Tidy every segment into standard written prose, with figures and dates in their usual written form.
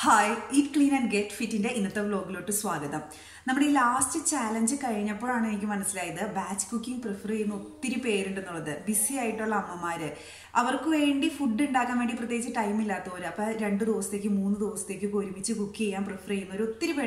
Hi eat clean and get ഫിറ്റിന്റെ ഇന്നത്തെ വ്ലോഗിലോട്ട് സ്വാഗതം. നമ്മുടെ ഈ ലാസ്റ്റ് ചാലഞ്ച് കഴിഞ്ഞപ്പോഴാണ് എനിക്ക് മനസ്സിലായത് ബാച്ച് കുക്കിംഗ് പ്രിഫർ ചെയ്യുന്ന ഒത്തിരി പേരുണ്ടെന്നുള്ളത്. ബിസി ആയിട്ടുള്ള അമ്മമാര്, അവർക്ക് വേണ്ടി ഫുഡ് ഉണ്ടാക്കാൻ വേണ്ടി പ്രത്യേകിച്ച് ടൈം ഇല്ലാത്തവര്, അപ്പൊ 2 ദിവസത്തേക്ക് 3 ദിവസത്തേക്ക് ഒരുമിച്ച് കുക്ക് ചെയ്യാൻ പ്രിഫർ ചെയ്യുന്നവർ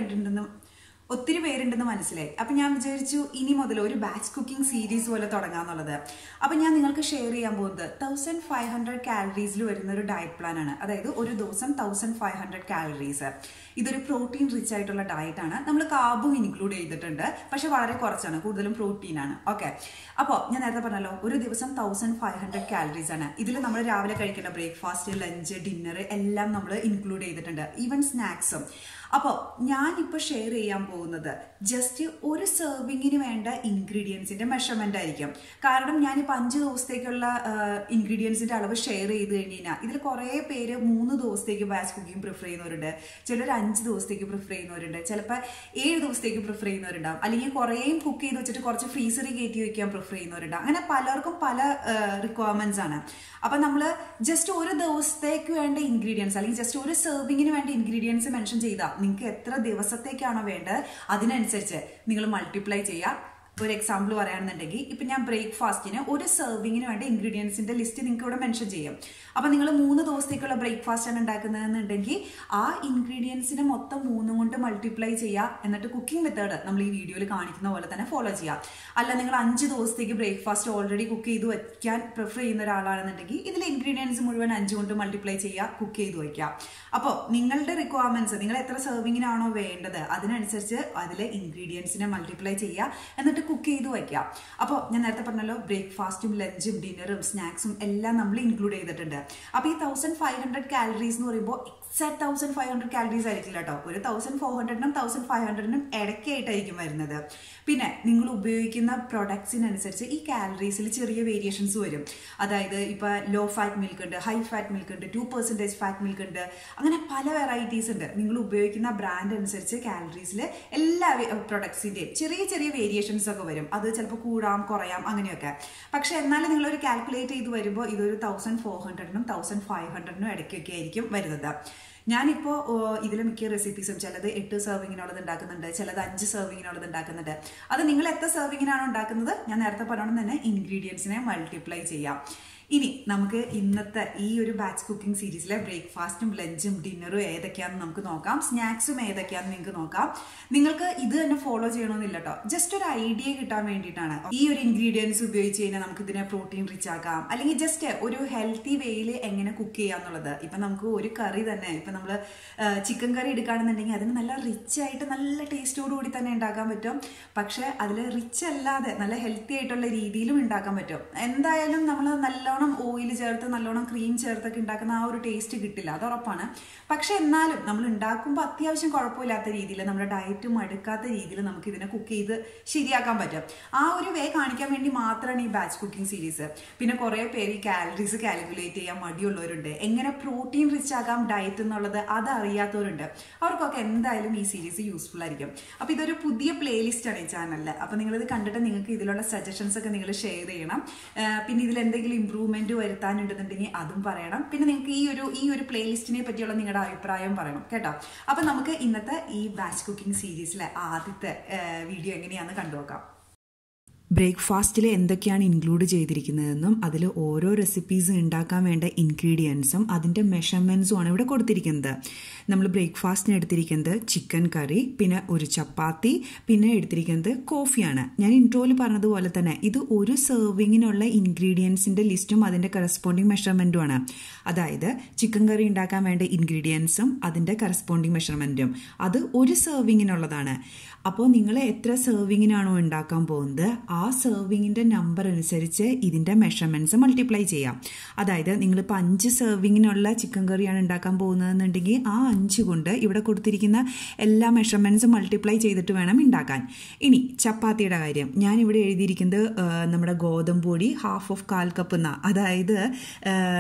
ഒത്തിരി പേരുണ്ടെന്ന് മനസ്സിലായി. അപ്പൊ ഞാൻ വിചാരിച്ചു ഇനി മുതൽ ഒരു ബാച്ച് കുക്കിംഗ് സീരീസ് പോലെ തുടങ്ങാന്നുള്ളത്. അപ്പൊ ഞാൻ നിങ്ങൾക്ക് ഷെയർ ചെയ്യാൻ പോകുന്നത് 1500 കാലറീസിൽ വരുന്ന ഒരു ഡയറ്റ് പ്ലാൻ ആണ്. അതായത് ഒരു ദിവസം 1500 കാലറീസ്. ഇതൊരു പ്രോട്ടീൻ റിച്ച് ആയിട്ടുള്ള ഡയറ്റ് ആണ്. നമ്മൾ കാർബും ഇൻക്ലൂഡ് ചെയ്തിട്ടുണ്ട്, പക്ഷെ വളരെ കുറച്ചാണ്, കൂടുതലും പ്രോട്ടീൻ ആണ്. ഓക്കെ, അപ്പോൾ ഞാൻ നേരത്തെ പറഞ്ഞല്ലോ, ഒരു ദിവസം 1500 കാലറീസ് ആണ്. ഇതിൽ നമ്മൾ രാവിലെ കഴിക്കേണ്ട ബ്രേക്ക്ഫാസ്റ്റ്, ലഞ്ച്, ഡിന്നർ എല്ലാം നമ്മൾ ഇൻക്ലൂഡ് ചെയ്തിട്ടുണ്ട്, ഈവൻ സ്നാക്സും. അപ്പോൾ ഞാനിപ്പോൾ ഷെയർ ചെയ്യാൻ പോകുന്നത് ജസ്റ്റ് ഒരു സെർവിങ്ങിന് വേണ്ട ഇൻഗ്രീഡിയൻസിന്റെ മെഷർമെന്റ് ആയിരിക്കും. കാരണം ഞാനിപ്പോൾ 5 ദിവസത്തേക്കുള്ള ഇൻഗ്രീഡിയൻസിന്റെ അളവ് ഷെയർ ചെയ്ത് കഴിഞ്ഞാൽ ഇതിൽ കുറേ പേര് 3 ദിവസത്തേക്ക് ബാച്ച് കുക്കിംഗ് പ്രിഫർ ചെയ്യുന്നവരുണ്ട്, ചിലർ 5 ദിവസത്തേക്ക് പ്രിഫർ ചെയ്യുന്നവരുണ്ട്, ചിലപ്പോൾ 7 ദിവസത്തേക്ക് പ്രിഫർ ചെയ്യുന്നവരുണ്ടാവും, അല്ലെങ്കിൽ കുറേയും കുക്ക് ചെയ്ത് വെച്ചിട്ട് കുറച്ച് ഫ്രീസറിൽ കയറ്റി വയ്ക്കാൻ പ്രിഫർ ചെയ്യുന്നവരുണ്ട്. അങ്ങനെ പലർക്കും പല റിക്വയർമെന്റ്സ് ആണ്. അപ്പം നമ്മൾ ജസ്റ്റ് ഒരു ദിവസത്തേക്ക് വേണ്ട ഇൻഗ്രീഡിയൻസ്, അല്ലെങ്കിൽ ജസ്റ്റ് ഒരു സെർവിങ്ങിന് വേണ്ട ഇൻഗ്രീഡിയൻസ് മെൻഷൻ ചെയ്താൽ നിങ്ങൾക്ക് എത്ര ദിവസത്തേക്കാണോ വേണ്ടത് അതിനനുസരിച്ച് നിങ്ങൾ മൾട്ടിപ്ലൈ ചെയ്യുക. ഒരു എക്സാമ്പിൾ പറയുകയാണെന്നുണ്ടെങ്കിൽ, ഇപ്പം ഞാൻ ബ്രേക്ക്ഫാസ്റ്റിന് ഒരു സെർവിങ്ങിന് വേണ്ട ഇൻഗ്രീഡിയൻസിന്റെ ലിസ്റ്റ് നിങ്ങൾക്ക് ഇവിടെ മെൻഷൻ ചെയ്യും. അപ്പം നിങ്ങൾ 3 ദിവസത്തേക്കുള്ള ബ്രേക്ക്ഫാസ്റ്റ് ആണ് ഉണ്ടാക്കുന്നതെന്നുണ്ടെങ്കിൽ ആ ഇൻഗ്രീഡിയൻസിന് മൊത്തം 3 കൊണ്ട് മൾട്ടിപ്ലൈ ചെയ്യുക. എന്നിട്ട് കുക്കിംഗ് മെത്തേഡ് നമ്മൾ ഈ വീഡിയോയിൽ കാണിക്കുന്ന പോലെ തന്നെ ഫോളോ ചെയ്യുക. അല്ല, നിങ്ങൾ 5 ദിവസത്തേക്ക് ബ്രേക്ക്ഫാസ്റ്റ് ഓൾറെഡി കുക്ക് ചെയ്ത് വയ്ക്കാൻ പ്രിഫർ ചെയ്യുന്ന ഒരാളാണെന്നുണ്ടെങ്കിൽ ഇതിൽ ഇൻഗ്രീഡിയൻസ് മുഴുവൻ 5 കൊണ്ട് മൾട്ടിപ്ലൈ ചെയ്യുക, കുക്ക് ചെയ്ത് വയ്ക്കുക. അപ്പോൾ നിങ്ങളുടെ റിക്വയർമെന്റ്സ്, നിങ്ങൾ എത്ര സെർവിങ്ങിനാണോ വേണ്ടത് അതിനനുസരിച്ച് അതിലെ ഇൻഗ്രീഡിയൻസിനെ മൾട്ടിപ്ലൈ ചെയ്യുക, എന്നിട്ട് കുക്ക് ചെയ്ത് വയ്ക്കാം. അപ്പോൾ ഞാൻ നേരത്തെ പറഞ്ഞല്ലോ, ബ്രേക്ക്ഫാസ്റ്റും ലഞ്ചും ഡിന്നറും സ്നാക്സും എല്ലാം നമ്മൾ ഇൻക്ലൂഡ് ചെയ്തിട്ടുണ്ട്. അപ്പോൾ ഈ 1500 കാലറീസ് എന്ന് പറയുമ്പോൾ എക്സാക്ട് 1500 കാലറീസ് ആയിരിക്കില്ല കേട്ടോ. ഒരു 1400നും 1500നും ഇടയ്ക്കായിട്ടായിരിക്കും വരുന്നത്. പിന്നെ നിങ്ങൾ ഉപയോഗിക്കുന്ന പ്രൊഡക്ട്സിനനുസരിച്ച് ഈ കാലറീസിൽ ചെറിയ വേരിയേഷൻസ് വരും. അതായത് ഇപ്പൊ ലോ ഫാറ്റ് മിൽക്ക് ഉണ്ട്, ഹൈ ഫാറ്റ് മിൽക്ക് ഉണ്ട്, 2% ഫാറ്റ് മിൽക്ക് ഉണ്ട്, അങ്ങനെ പല വെറൈറ്റീസ് ഉണ്ട്. നിങ്ങൾ ഉപയോഗിക്കുന്ന ബ്രാൻഡ് അനുസരിച്ച് കാലറീസിൽ എല്ലാ പ്രൊഡക്ട്സിന്റെയും ചെറിയ ചെറിയ വേരിയേഷൻസ് ഒക്കെ വരും. അത് ചിലപ്പോൾ കൂടാം കുറയാം അങ്ങനെയൊക്കെ. പക്ഷെ എന്നാലും നിങ്ങളൊരു കാൽക്കുലേറ്റ് ചെയ്ത് വരുമ്പോൾ ഇതൊരു 1400നും 1500നും ഇടയ്ക്കൊക്കെ ആയിരിക്കും വരുന്നത്. ഞാനിപ്പോൾ ഇതിൽ മിക്ക റെസിപ്പീസും ചിലത് 8 സെർവിങ്ങിനുള്ളത് ഉണ്ടാക്കുന്നുണ്ട്, ചിലത് 5 സെർവിങ്ങിനുള്ളത് ഉണ്ടാക്കുന്നുണ്ട്. അത് നിങ്ങൾ എത്ര സെർവിങ്ങിനാണോ ഉണ്ടാക്കുന്നത്, ഞാൻ നേരത്തെ പറഞ്ഞോണം തന്നെ ഇൻഗ്രീഡിയൻസിനെ മൾട്ടിപ്ലൈ ചെയ്യാം. ഇനി നമുക്ക് ഇന്നത്തെ ഈ ഒരു ബാച്ച് കുക്കിംഗ് സീരീസിലെ ബ്രേക്ക്ഫാസ്റ്റും ലഞ്ചും ഡിന്നറും ഏതൊക്കെയാണെന്ന് നമുക്ക് നോക്കാം, സ്നാക്സും ഏതൊക്കെയാണെന്ന് നിങ്ങൾക്ക് നോക്കാം. നിങ്ങൾക്ക് ഇത് തന്നെ ഫോളോ ചെയ്യണമെന്നില്ല കേട്ടോ, ജസ്റ്റ് ഒരു ഐഡിയ കിട്ടാൻ വേണ്ടിയിട്ടാണ്. ഈ ഒരു ഇൻഗ്രീഡിയൻസ് ഉപയോഗിച്ച് കഴിഞ്ഞാൽ നമുക്ക് ഇതിനെ പ്രോട്ടീൻ റിച്ച് ആക്കാം, അല്ലെങ്കിൽ ജസ്റ്റ് ഒരു ഹെൽത്തി വേയിൽ എങ്ങനെ കുക്ക് ചെയ്യാന്നുള്ളത്. ഇപ്പം നമുക്ക് ഒരു കറി തന്നെ, ഇപ്പം നമ്മൾ ചിക്കൻ കറി എടുക്കുകയാണെന്നുണ്ടെങ്കിൽ അതിന് നല്ല റിച്ച് ആയിട്ട് നല്ല ടേസ്റ്റോടുകൂടി തന്നെ ഉണ്ടാക്കാൻ പറ്റും. പക്ഷെ അതിൽ റിച്ച് അല്ലാതെ നല്ല ഹെൽത്തി ആയിട്ടുള്ള രീതിയിലും ഉണ്ടാക്കാൻ പറ്റും. എന്തായാലും നമ്മൾ നല്ലോണം ഓയിൽ ചേർത്ത് നല്ലോണം ക്രീം ചേർത്തൊക്കെ ഉണ്ടാക്കുന്ന ആ ഒരു ടേസ്റ്റ് കിട്ടില്ല, അത് ഉറപ്പാണ്. പക്ഷെ എന്നാലും നമ്മൾ ഉണ്ടാക്കുമ്പോൾ അത്യാവശ്യം കുഴപ്പമില്ലാത്ത രീതിയിൽ, നമ്മുടെ ഡയറ്റ് മടുക്കാത്ത രീതിയിൽ നമുക്ക് ഇതിനെ കുക്ക് ചെയ്ത് ശരിയാക്കാൻ പറ്റും. ആ ഒരു വേ കാണിക്കാൻ വേണ്ടി മാത്രമാണ് ഈ ബാച്ച് കുക്കിംഗ് സീരീസ്. പിന്നെ കുറേ പേര് ഈ കാലറീസ് കാൽക്കുലേറ്റ് ചെയ്യാൻ മടിയുള്ളവരുണ്ട്, എങ്ങനെ പ്രോട്ടീൻ റിച്ച് ആക്കാം ഡയറ്റ് എന്നുള്ളത് അതറിയാത്തവരുണ്ട്. അവർക്കൊക്കെ എന്തായാലും ഈ സീരീസ് യൂസ്ഫുൾ ആയിരിക്കും. അപ്പോൾ ഇതൊരു പുതിയ പ്ലേലിസ്റ്റ് ആണ് ഈ ചാനലിൽ. അപ്പോൾ നിങ്ങളിത് കണ്ടിട്ട് നിങ്ങൾക്ക് ഇതിലുള്ള സജഷൻസ് ഒക്കെ നിങ്ങൾ ഷെയർ ചെയ്യണം. പിന്നെ ഇതിൽ എന്തെങ്കിലും ഇമ്പ്രൂവ്മെന്റ് വരുത്താനുണ്ടെന്നുണ്ടെങ്കിൽ അതും പറയണം. പിന്നെ നിങ്ങൾക്ക് ഈ ഒരു പ്ലേലിസ്റ്റിനെ പറ്റിയുള്ള നിങ്ങളുടെ അഭിപ്രായം പറയണം കേട്ടോ. അപ്പൊ നമുക്ക് ഇന്നത്തെ ഈ ബാച്ച് കുക്കിംഗ് സീരീസിലെ ആദ്യത്തെ വീഡിയോ എങ്ങനെയാണെന്ന് കണ്ടുനോക്കാം. ബ്രേക്ക്ഫാസ്റ്റിൽ എന്തൊക്കെയാണ് ഇൻക്ലൂഡ് ചെയ്തിരിക്കുന്നതെന്നും അതിൽ ഓരോ റെസിപ്പീസ് ഉണ്ടാക്കാൻ വേണ്ട ഇൻഗ്രീഡിയൻസും അതിൻ്റെ മെഷർമെൻറ്റ്സും ആണ് ഇവിടെ കൊടുത്തിരിക്കുന്നത്. നമ്മൾ ബ്രേക്ക്ഫാസ്റ്റിന് എടുത്തിരിക്കുന്നത് ചിക്കൻ കറി, പിന്നെ ഒരു ചപ്പാത്തി, പിന്നെ എടുത്തിരിക്കുന്നത് കോഫിയാണ്. ഞാൻ ഇൻട്രോയിൽ പറഞ്ഞതുപോലെ തന്നെ ഇത് ഒരു സെർവിങ്ങിനുള്ള ഇൻഗ്രീഡിയൻസിൻ്റെ ലിസ്റ്റും അതിൻ്റെ കറസ്പോണ്ടിങ് മെഷർമെൻറ്റുമാണ്. അതായത് ചിക്കൻ കറി ഉണ്ടാക്കാൻ വേണ്ട ഇൻഗ്രീഡിയൻസും അതിൻ്റെ കറസ്പോണ്ടിങ് മെഷർമെൻറ്റും അത് ഒരു സെർവിങ്ങിനുള്ളതാണ്. അപ്പോൾ നിങ്ങൾ എത്ര സെർവിങ്ങിനാണോ ഉണ്ടാക്കാൻ പോകുന്നത് ആ സെർവിങ്ങിൻ്റെ നമ്പർ അനുസരിച്ച് ഇതിൻ്റെ മെഷർമെൻറ്റ്സ് മൾട്ടിപ്ലൈ ചെയ്യാം. അതായത് നിങ്ങളിപ്പോൾ 5 സെർവിങ്ങിനുള്ള ചിക്കൻ കറിയാണ് ഉണ്ടാക്കാൻ പോകുന്നതെന്നുണ്ടെങ്കിൽ ആ 5 കൊണ്ട് ഇവിടെ കൊടുത്തിരിക്കുന്ന എല്ലാ മെഷർമെൻറ്റ്സും മൾട്ടിപ്ലൈ ചെയ്തിട്ട് വേണം ഉണ്ടാക്കാൻ. ഇനി ചപ്പാത്തിയുടെ കാര്യം ഞാനിവിടെ എഴുതിയിരിക്കുന്നത് നമ്മുടെ ഗോതമ്പ് പൊടി 1/2 കപ്പ് എന്നാണ്. അതായത്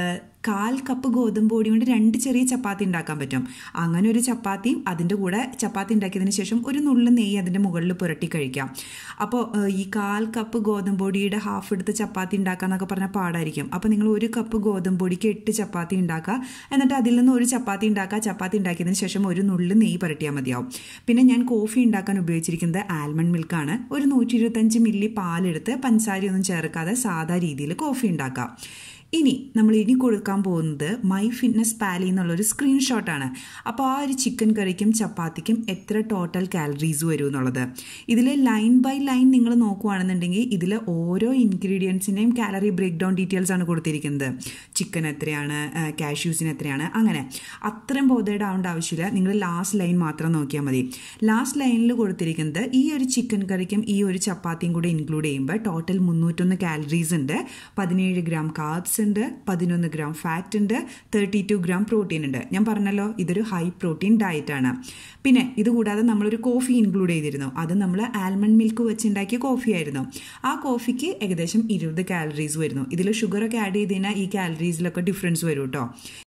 1/4 കപ്പ് ഗോതമ്പ് പൊടി കൊണ്ട് 2 ചെറിയ ചപ്പാത്തി ഉണ്ടാക്കാൻ പറ്റും. അങ്ങനെ ഒരു ചപ്പാത്തിയും അതിൻ്റെ കൂടെ ചപ്പാത്തി ഉണ്ടാക്കിയതിന് ശേഷം ഒരു നുള്ളു നെയ്യ് അതിൻ്റെ മുകളിൽ പുരട്ടി കഴിക്കാം. അപ്പോൾ ഈ 1/4 കപ്പ് ഗോതമ്പ് പൊടിയുടെ ഹാഫ് എടുത്ത് ചപ്പാത്തി ഉണ്ടാക്കാന്നൊക്കെ പറഞ്ഞാൽ പാടായിരിക്കും. അപ്പോൾ നിങ്ങൾ 1 കപ്പ് ഗോതമ്പ് പൊടിക്ക് 8 ചപ്പാത്തി ഉണ്ടാക്കുക. എന്നിട്ട് അതിൽ നിന്ന് ഒരു ചപ്പാത്തി ഉണ്ടാക്കുക. ചപ്പാത്തി ഉണ്ടാക്കിയതിന് ശേഷം ഒരു നുള്ളു നെയ്യ് പുരട്ടിയാൽ മതിയാവും. പിന്നെ ഞാൻ കോഫി ഉണ്ടാക്കാൻ ഉപയോഗിച്ചിരിക്കുന്നത് ആൽമണ്ട് മിൽക്കാണ്. ഒരു 125 മില്ലി പാലെടുത്ത് പഞ്ചസാരയൊന്നും ചേർക്കാതെ സാധാ രീതിയിൽ കോഫി ഉണ്ടാക്കാം. ഇനി നമ്മൾ ഇനി കൊടുക്കാൻ പോകുന്നത് മൈ ഫിറ്റ്നസ് പാലി എന്നുള്ളൊരു സ്ക്രീൻഷോട്ടാണ്. അപ്പോൾ ആ ഒരു ചിക്കൻ കറിക്കും ചപ്പാത്തിക്കും എത്ര ടോട്ടൽ കാലറീസ് വരും എന്നുള്ളത് ഇതിൽ ലൈൻ ബൈ ലൈൻ നിങ്ങൾ നോക്കുകയാണെന്നുണ്ടെങ്കിൽ ഇതിൽ ഓരോ ഇൻഗ്രീഡിയൻസിൻ്റെയും കാലറി ബ്രേക്ക് ഡൗൺ ഡീറ്റെയിൽസ് ആണ് കൊടുത്തിരിക്കുന്നത്. ചിക്കൻ എത്രയാണ്, കാഷ്യൂസിന് എത്രയാണ്, അങ്ങനെ അത്രയും ബോധേഡ് ആവേണ്ട ആവശ്യമില്ല. നിങ്ങൾ ലാസ്റ്റ് ലൈൻ മാത്രം നോക്കിയാൽ മതി. ലാസ്റ്റ് ലൈനിൽ കൊടുത്തിരിക്കുന്നത് ഈ ഒരു ചിക്കൻ കറിക്കും ഈ ഒരു ചപ്പാത്തിയും കൂടെ ഇൻക്ലൂഡ് ചെയ്യുമ്പോൾ ടോട്ടൽ 301 കാലറീസ് ഉണ്ട്, 17 ഗ്രാം കാർബ്സ് ഉണ്ട്, 11 ഗ്രാം ഫാറ്റ് ഉണ്ട്, 32 ഗ്രാം പ്രോട്ടീൻ ഉണ്ട്. ഞാൻ പറഞ്ഞല്ലോ ഇതൊരു ഹൈ പ്രോട്ടീൻ ഡയറ്റാണ്. പിന്നെ ഇതുകൂടാതെ നമ്മളൊരു കോഫി ഇൻക്ലൂഡ് ചെയ്തിരുന്നു. അത് നമ്മൾ ആൽമണ്ട് മിൽക്ക് വെച്ചുണ്ടാക്കിയ കോഫി ആയിരുന്നു. ആ കോഫിക്ക് ഏകദേശം 20 കാലറീസ് വരുന്നു. ഇതിൽ ഷുഗറൊക്കെ ആഡ് ചെയ്ത് കഴിഞ്ഞാൽ ഈ കാലറീസിലൊക്കെ ഡിഫറൻസ് വരും കേട്ടോ.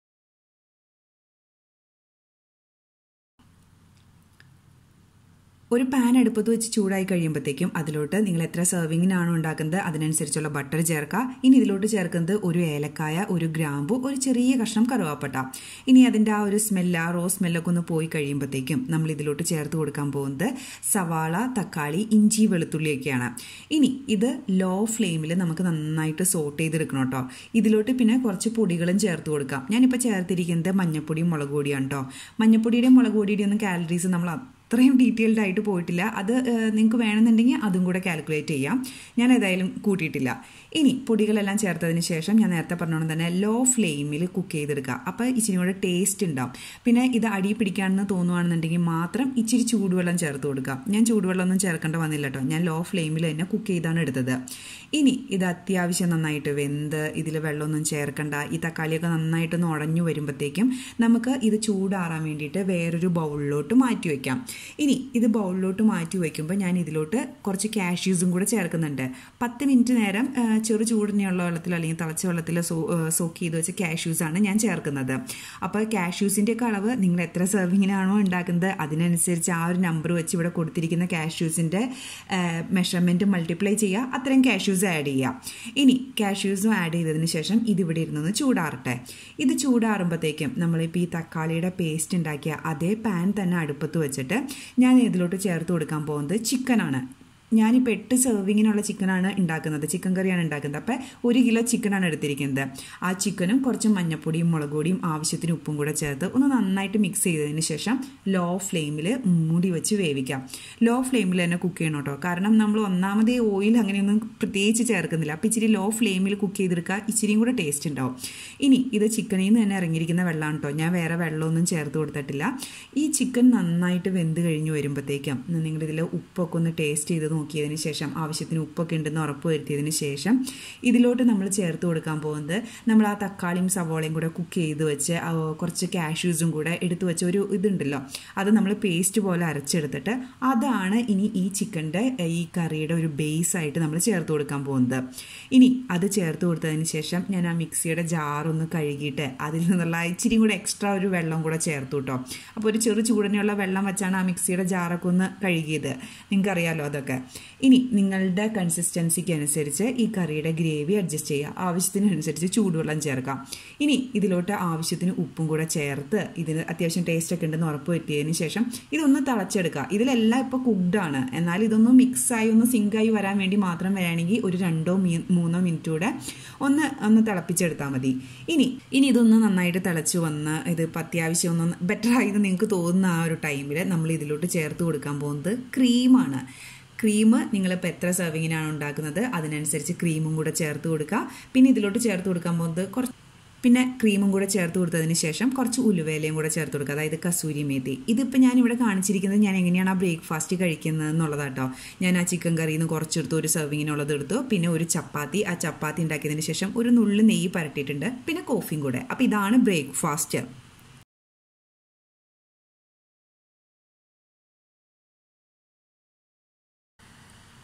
ഒരു പാൻ അടുപ്പത്ത് വെച്ച് ചൂടായി കഴിയുമ്പോഴത്തേക്കും അതിലോട്ട് നിങ്ങൾ എത്ര സെർവിങ്ങിനാണോ ഉണ്ടാക്കുന്നത് അതിനനുസരിച്ചുള്ള ബട്ടർ ചേർക്കുക. ഇനി ഇതിലോട്ട് ചേർക്കുന്നത് ഒരു ഏലക്കായ, ഒരു ഗ്രാമ്പു, ഒരു ചെറിയ കഷ്ണം കറുവാപ്പട്ട. ഇനി അതിൻ്റെ ആ ഒരു സ്മെല്ല്, ആ റോ സ്മെല്ലൊക്കെ ഒന്ന് പോയി കഴിയുമ്പോഴത്തേക്കും നമ്മൾ ഇതിലോട്ട് ചേർത്ത് കൊടുക്കാൻ പോകുന്നത് സവാള, തക്കാളി, ഇഞ്ചി, വെളുത്തുള്ളിയൊക്കെയാണ്. ഇനി ഇത് ലോ ഫ്ലെയിമിൽ നമുക്ക് നന്നായിട്ട് സോട്ട് ചെയ്തെടുക്കണം കേട്ടോ. ഇതിലോട്ട് പിന്നെ കുറച്ച് പൊടികളും ചേർത്ത് കൊടുക്കാം. ഞാനിപ്പോൾ ചേർത്തിരിക്കുന്നത് മഞ്ഞപ്പൊടിയും മുളക് പൊടിയാണ് കേട്ടോ. മഞ്ഞപ്പൊടിയുടെയും മുളക് പൊടിയുടെയും ഒന്നും കാലറീസ് നമ്മൾ അത്രയും ഡീറ്റെയിൽഡ് ആയിട്ട് പോയിട്ടില്ല. അത് നിങ്ങൾക്ക് വേണമെന്നുണ്ടെങ്കിൽ അതും കൂടെ കാൽക്കുലേറ്റ് ചെയ്യാം. ഞാൻ ഏതായാലും കൂട്ടിയിട്ടില്ല. ഇനി പൊടികളെല്ലാം ചേർത്തതിന് ശേഷം ഞാൻ നേരത്തെ പറഞ്ഞോണം തന്നെ ലോ ഫ്ലെയിമിൽ കുക്ക് ചെയ്തെടുക്കുക. അപ്പോൾ ഇച്ചിരി കൂടെ ടേസ്റ്റ് ഉണ്ടാവും. പിന്നെ ഇത് അടി പിടിക്കാണെന്ന് തോന്നുകയാണെന്നുണ്ടെങ്കിൽ മാത്രം ഇച്ചിരി ചൂടുവെള്ളം ചേർത്ത് കൊടുക്കുക. ഞാൻ ചൂടുവെള്ളമൊന്നും ചേർക്കേണ്ട വന്നില്ല കേട്ടോ. ഞാൻ ലോ ഫ്ലെയിമിൽ തന്നെ കുക്ക് ചെയ്താണ് എടുത്തത്. ഇനി ഇത് അത്യാവശ്യം നന്നായിട്ട് വെന്ത് ഇതിൽ വെള്ളമൊന്നും ചേർക്കണ്ട, ഈ തക്കാളിയൊക്കെ നന്നായിട്ടൊന്ന് ഉടഞ്ഞു വരുമ്പോഴത്തേക്കും നമുക്ക് ഇത് ചൂടാറാൻ വേണ്ടിയിട്ട് വേറൊരു ബൗളിലോട്ട് മാറ്റി വയ്ക്കാം. ഇനി ഇത് ബൗളിലോട്ട് മാറ്റി വയ്ക്കുമ്പോൾ ഞാൻ ഇതിലോട്ട് കുറച്ച് കാഷ്യൂസും കൂടെ ചേർക്കുന്നുണ്ട്. 10 മിനിറ്റ് നേരം ചെറു ചൂടിനുള്ള വെള്ളത്തിൽ അല്ലെങ്കിൽ തിളച്ച വെള്ളത്തിൽ സോക്ക് ചെയ്ത് വെച്ച കാഷ്യൂസാണ് ഞാൻ ചേർക്കുന്നത്. അപ്പോൾ കാഷ്യൂസിൻ്റെ ഒക്കെ അളവ് നിങ്ങൾ എത്ര സെർവിങ്ങിനാണോ ഉണ്ടാക്കുന്നത് അതിനനുസരിച്ച് ആ ഒരു നമ്പർ വെച്ച് ഇവിടെ കൊടുത്തിരിക്കുന്ന കാഷ്യൂസിൻ്റെ മെഷർമെൻറ്റ് മൾട്ടിപ്ലൈ ചെയ്യുക, അത്രയും കാഷ്യൂസ് ആഡ് ചെയ്യുക. ഇനി കാഷ്യൂസും ആഡ് ചെയ്തതിന് ശേഷം ഇതിവിടെ ഇരുന്നൊന്ന് ചൂടാറട്ടെ. ഇത് ചൂടാറുമ്പോഴത്തേക്കും നമ്മളിപ്പോൾ ഈ തക്കാളിയുടെ പേസ്റ്റ് ഉണ്ടാക്കിയ അതേ പാൻ തന്നെ അടുപ്പത്ത് വെച്ചിട്ട് ഞാൻ ഇതിലോട്ട് ചേർത്ത് കൊടുക്കാൻ പോകുന്നത് ചിക്കനാണ്. ഞാനിപ്പോൾ 8 സെർവിങ്ങിനുള്ള ചിക്കനാണ് ഉണ്ടാക്കുന്നത്, ചിക്കൻ കറിയാണ് ഉണ്ടാക്കുന്നത്. അപ്പോൾ 1 കിലോ ചിക്കനാണ് എടുത്തിരിക്കുന്നത്. ആ ചിക്കനും കുറച്ച് മഞ്ഞപ്പൊടിയും മുളക് പൊടിയും ആവശ്യത്തിന് ഉപ്പും കൂടെ ചേർത്ത് ഒന്ന് നന്നായിട്ട് മിക്സ് ചെയ്തതിന് ശേഷം ലോ ഫ്ലെയിമിൽ മൂടി വെച്ച് വേവിക്കാം. ലോ ഫ്ലെയിമിൽ തന്നെ കുക്ക് ചെയ്യണം കേട്ടോ. കാരണം നമ്മൾ ഒന്നാമതേ ഓയിൽ അങ്ങനെയൊന്നും പ്രത്യേകിച്ച് ചേർക്കുന്നില്ല. അപ്പോൾ ഇച്ചിരി ലോ ഫ്ലെയിമിൽ കുക്ക് ചെയ്തെടുക്കുക, ഇച്ചിരിയും കൂടെ ടേസ്റ്റ് ഉണ്ടാവും. ഇനി ഇത് ചിക്കനിൽ നിന്ന് തന്നെ ഇറങ്ങിയിരിക്കുന്ന വെള്ളമാണ് കേട്ടോ. ഞാൻ വേറെ വെള്ളമൊന്നും ചേർത്ത് കൊടുത്തിട്ടില്ല. ഈ ചിക്കൻ നന്നായിട്ട് വെന്ത് കഴിഞ്ഞ് വരുമ്പോഴത്തേക്കും നിങ്ങളിതിൽ ഉപ്പൊക്കെ ഒന്ന് ടേസ്റ്റ് ചെയ്ത് നോക്കിയതിന് ശേഷം ആവശ്യത്തിന് ഉപ്പൊക്കെ ഉണ്ടെന്ന് ഉറപ്പ് വരുത്തിയതിന് ശേഷം ഇതിലോട്ട് നമ്മൾ ചേർത്ത് കൊടുക്കാൻ പോകുന്നത് നമ്മൾ ആ തക്കാളിയും സവോളയും കൂടെ കുക്ക് ചെയ്ത് വെച്ച് കുറച്ച് കാഷ്യൂസും കൂടെ എടുത്തു വെച്ച ഒരു ഇതുണ്ടല്ലോ, അത് നമ്മൾ പേസ്റ്റ് പോലെ അരച്ചെടുത്തിട്ട് അതാണ് ഇനി ഈ ചിക്കൻ്റെ ഈ കറിയുടെ ഒരു ബേസ് ആയിട്ട് നമ്മൾ ചേർത്ത് കൊടുക്കാൻ പോകുന്നത്. ഇനി അത് ചേർത്ത് കൊടുത്തതിന് ശേഷം ഞാൻ ആ മിക്സിയുടെ ജാറൊന്ന് കഴുകിയിട്ട് അതിൽ നിന്നുള്ള ഇച്ചിരി കൂടെ എക്സ്ട്രാ ഒരു വെള്ളം കൂടെ ചേർത്തു കേട്ടോ. അപ്പോൾ ഒരു ചെറു ചൂടനെയുള്ള വെള്ളം വെച്ചാണ് ആ മിക്സിയുടെ ജാറൊക്കെ ഒന്ന് കഴുകിയത്. നിങ്ങൾക്കറിയാലോ അതൊക്കെ. ഇനി നിങ്ങളുടെ കൺസിസ്റ്റൻസിക്ക് അനുസരിച്ച് ഈ കറിയുടെ ഗ്രേവി അഡ്ജസ്റ്റ് ചെയ്യുക, ആവശ്യത്തിനനുസരിച്ച് ചൂടുവെള്ളം ചേർക്കാം. ഇനി ഇതിലോട്ട് ആവശ്യത്തിന് ഉപ്പും കൂടെ ചേർത്ത് ഇതിന് അത്യാവശ്യം ടേസ്റ്റ് ഒക്കെ ഉണ്ടെന്ന് ഉറപ്പ് വരുത്തിയതിന് ശേഷം ഇതൊന്ന് തിളച്ചെടുക്കുക. ഇതിലെല്ലാം ഇപ്പോൾ കുക്ക്ഡാണ്, എന്നാൽ ഇതൊന്ന് മിക്സായി ഒന്ന് സിങ്കായി വരാൻ വേണ്ടി മാത്രം വരികയാണെങ്കിൽ ഒരു 2-3 മിനിറ്റ് കൂടെ ഒന്ന് തിളപ്പിച്ചെടുത്താൽ മതി. ഇനി ഇതൊന്ന് നന്നായിട്ട് തിളച്ച് വന്ന് ഇതിപ്പോൾ അത്യാവശ്യം ഒന്ന് ബെറ്ററായി നിങ്ങൾക്ക് തോന്നുന്ന ആ ഒരു ടൈമിൽ നമ്മൾ ഇതിലോട്ട് ചേർത്ത് കൊടുക്കാൻ പോകുന്നത് ക്രീമാണ്. ക്രീം നിങ്ങളിപ്പോൾ എത്ര സെർവിങ്ങിനാണ് ഉണ്ടാക്കുന്നത് അതിനനുസരിച്ച് ക്രീമും കൂടെ ചേർത്ത് കൊടുക്കുക. പിന്നെ ഇതിലോട്ട് ചേർത്ത് കൊടുക്കാൻ പോകുന്നത് പിന്നെ ക്രീമും കൂടെ ചേർത്ത് കൊടുത്തതിന് ശേഷം കുറച്ച് ഉലുവേലയും കൂടെ ചേർത്ത് കൊടുക്കുക, അതായത് കസൂരി മേത്തി. ഇതിപ്പോൾ ഞാനിവിടെ കാണിച്ചിരിക്കുന്നത് ഞാൻ എങ്ങനെയാണ് ആ ബ്രേക്ക്ഫാസ്റ്റ് കഴിക്കുന്നത് എന്നുള്ളതാട്ടോ. ഞാൻ ആ ചിക്കൻ കറിയിൽ നിന്ന് കുറച്ചെടുത്തു, ഒരു സെർവിങ്ങിനുള്ളത് എടുത്തു. പിന്നെ ഒരു ചപ്പാത്തി, ആ ചപ്പാത്തി ഉണ്ടാക്കിയതിന് ശേഷം ഒരു നുള്ളു നെയ്യ് പരട്ടിയിട്ടുണ്ട്, പിന്നെ കോഫിയും കൂടെ. അപ്പോൾ ഇതാണ് ബ്രേക്ക്ഫാസ്റ്റ്.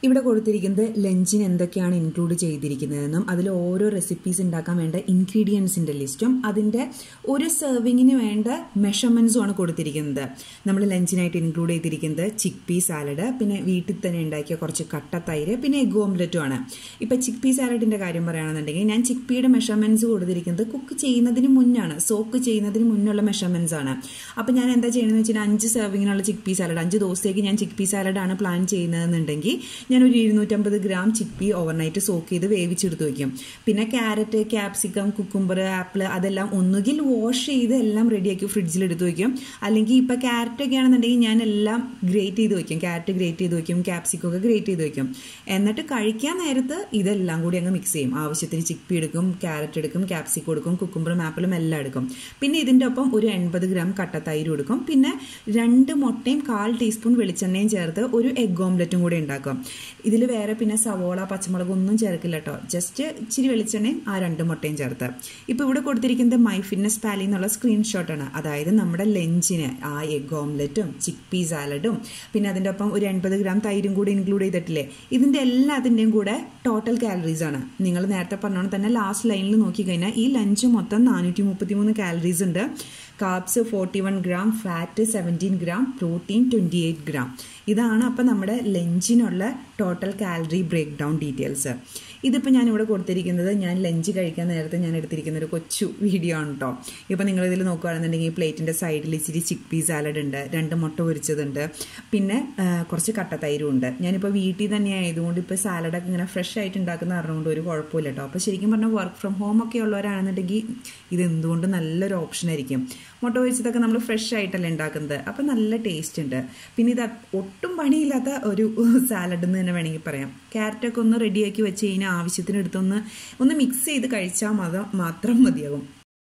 ഇവിടെ കൊടുത്തിരിക്കുന്നത് ലഞ്ചിന് എന്തൊക്കെയാണ് ഇൻക്ലൂഡ് ചെയ്തിരിക്കുന്നതെന്നും അതിൽ ഓരോ റെസിപ്പീസ് ഉണ്ടാക്കാൻ വേണ്ട ഇൻഗ്രീഡിയൻസിന്റെ ലിസ്റ്റും അതിന്റെ ഒരു സെർവിങ്ങിന് വേണ്ട മെഷർമെന്റ്സും ആണ് കൊടുത്തിരിക്കുന്നത്. നമ്മൾ ലഞ്ചിനായിട്ട് ഇൻക്ലൂഡ് ചെയ്തിരിക്കുന്നത് ചിക്ക് പീ സാലഡ്, പിന്നെ വീട്ടിൽ തന്നെ ഉണ്ടാക്കിയ കുറച്ച് കട്ട തൈര്, പിന്നെ എഗ് ഓംലെറ്റും ആണ്. ഇപ്പൊ ചിക്ക് പീ സാലഡിന്റെ കാര്യം പറയുകയാണെന്നുണ്ടെങ്കിൽ ഞാൻ ചിക്ക് പീയുടെ മെഷർമെന്റ്സ് കൊടുത്തിരിക്കുന്നത് കുക്ക് ചെയ്യുന്നതിന് മുന്നാണ്, സോക്ക് ചെയ്യുന്നതിന് മുന്നുള്ള മെഷർമെന്റ്സ് ആണ്. അപ്പൊ ഞാൻ എന്താ ചെയ്യണമെന്ന് വെച്ചാൽ 5 സെർവിങ്ങിനുള്ള ചിക്ക് പീ സാലഡ്, 5 ദിവസത്തേക്ക് ഞാൻ ചിക്ക് പീ സാലഡാണ് പ്ലാൻ ചെയ്യുന്നതെന്നുണ്ടെങ്കിൽ ഞാനൊരു 250 gram chickpea overnight soak ചെയ്ത് വേവിച്ചെടുത്ത് വയ്ക്കും. പിന്നെ ക്യാരറ്റ്, ക്യാപ്സിക്കം, കുക്കുംബർ, ആപ്പിൾ അതെല്ലാം ഒന്നുകിൽ വാഷ് ചെയ്ത് എല്ലാം റെഡിയാക്കി ഫ്രിഡ്ജിൽ എടുത്ത് വയ്ക്കും. അല്ലെങ്കിൽ ഇപ്പം ക്യാരറ്റൊക്കെ ആണെന്നുണ്ടെങ്കിൽ ഞാൻ എല്ലാം ഗ്രേറ്റ് ചെയ്ത് വയ്ക്കും, ക്യാരറ്റ് ഗ്രേറ്റ് ചെയ്ത് വയ്ക്കും, ക്യാപ്സിക്കം ഒക്കെ ഗ്രേറ്റ് ചെയ്ത് വയ്ക്കും. എന്നിട്ട് കഴിക്കാൻ നേരത്ത് ഇതെല്ലാം കൂടി അങ്ങ് മിക്സ് ചെയ്യും. ആവശ്യത്തിന് ചിക്ക് പീ എടുക്കും, ക്യാരറ്റ് എടുക്കും, ക്യാപ്സിക്കം എടുക്കും, കുക്കുംബറും ആപ്പിളും എല്ലാം എടുക്കും. പിന്നെ ഇതിൻ്റെ ഒപ്പം ഒരു 80 ഗ്രാം കട്ട തൈര് എടുക്കും. പിന്നെ 2 മുട്ടയും 1/4 ടീസ്പൂൺ വെളിച്ചെണ്ണയും ചേർത്ത് ഒരു എഗ് ഓംലെറ്റും കൂടി ഉണ്ടാക്കും. ഇതിൽ വേറെ പിന്നെ സവോള, പച്ചമുളക് ഒന്നും ചേർക്കില്ല കേട്ടോ, ജസ്റ്റ് ഇച്ചിരി വെളിച്ചെണ്ണയും 2 മുട്ടയും ചേർത്ത്. ഇപ്പൊ ഇവിടെ കൊടുത്തിരിക്കുന്നത് മൈ ഫിറ്റ്നസ് പാലി എന്നുള്ള സ്ക്രീൻഷോട്ടാണ്. അതായത് നമ്മുടെ ലഞ്ചിന് ആ എഗ് ഓംലെറ്റും ചിക്ക് പീ സാലഡും പിന്നെ അതിൻ്റെ ഒപ്പം ഒരു 80 ഗ്രാം തൈരും കൂടി ഇൻക്ലൂഡ് ചെയ്തിട്ടില്ലേ, ഇതിന്റെ എല്ലാത്തിൻ്റെയും കൂടെ ടോട്ടൽ കാലറീസ് ആണ്. നിങ്ങൾ നേരത്തെ പറഞ്ഞോണ്ട് തന്നെ ലാസ്റ്റ് ലൈനിൽ നോക്കിക്കഴിഞ്ഞാൽ ഈ ലഞ്ച് മൊത്തം 433 കാലറീസ് ഉണ്ട്. Carbs 41 gram, fat 17 gram, protein 28 gram. ഇതാണ് അപ്പം നമ്മുടെ ലഞ്ചിനുള്ള total calorie breakdown details. ഇതിപ്പോൾ ഞാനിവിടെ കൊടുത്തിരിക്കുന്നത് ഞാൻ ലഞ്ച് കഴിക്കാൻ നേരത്തെ ഞാൻ എടുത്തിരിക്കുന്ന ഒരു കൊച്ചു വീഡിയോ ആണ് കേട്ടോ. ഇപ്പം നിങ്ങളിതിൽ നോക്കുകയാണെന്നുണ്ടെങ്കിൽ ഈ പ്ലേറ്റിൻ്റെ സൈഡിൽ ഇച്ചിരി ചിക്ക് പീ സാലഡ് ഉണ്ട്, 2 മുട്ട പൊരിച്ചതുണ്ട്, പിന്നെ കുറച്ച് കട്ട തൈരും ഉണ്ട്. ഞാനിപ്പോൾ വീട്ടിൽ തന്നെ ആയതുകൊണ്ട് ഇപ്പോൾ സാലഡൊക്കെ ഇങ്ങനെ ഫ്രഷ് ആയിട്ട് ഉണ്ടാക്കുന്ന അറിഞ്ഞുകൊണ്ട് ഒരു കുഴപ്പമില്ല കേട്ടോ. അപ്പോൾ ശരിക്കും പറഞ്ഞാൽ വർക്ക് ഫ്രം ഹോം ഒക്കെ ഉള്ളവരാണെന്നുണ്ടെങ്കിൽ ഇത് എന്തുകൊണ്ട് നല്ലൊരു ഓപ്ഷൻ ആയിരിക്കും. മുട്ട പൊരിച്ചതൊക്കെ നമ്മൾ ഫ്രഷ് ആയിട്ടല്ലേ ഉണ്ടാക്കുന്നത്, അപ്പം നല്ല ടേസ്റ്റ് ഉണ്ട്. പിന്നെ ഇത് ഒട്ടും പണിയില്ലാത്ത ഒരു സാലഡ് എന്ന് തന്നെ വേണമെങ്കിൽ പറയാം. ക്യാരറ്റൊക്കെ ഒന്ന് റെഡിയാക്കി വെച്ച് കഴിഞ്ഞാൽ ആവശ്യത്തിന് എടുത്തൊന്ന് മിക്സ് ചെയ്ത് കഴിച്ചാൽ മാത്രം മതിയാകും.